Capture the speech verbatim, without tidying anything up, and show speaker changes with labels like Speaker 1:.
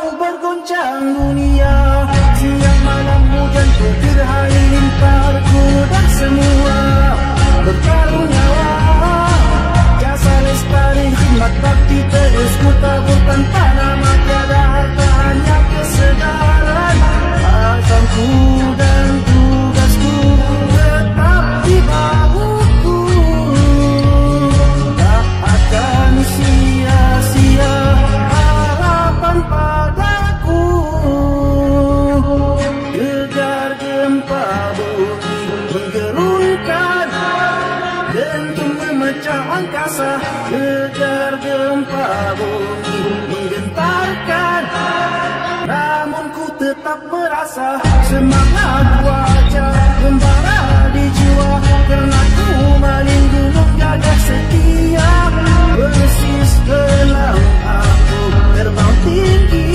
Speaker 1: bergoncang dunia. Siang malam hujan petir halilintar, kuda semua berkalung nyawa. Jasa lestari khidmat bakti terus ku taburkan tanah tiada harta hanya kesedaran. Azamku dan tugasku tetap di bahuku, tak akan sia-sia harapan padaku. Gegar gempa bumi menggerunkan, dentum memecah angkasa. Gegar gempa bumi menggentarkan, namun ku tetap merasa semangat wajah membara di jiwa. Karena ku Malim Gunung gagah setia, persis gelang aku terbang tinggi.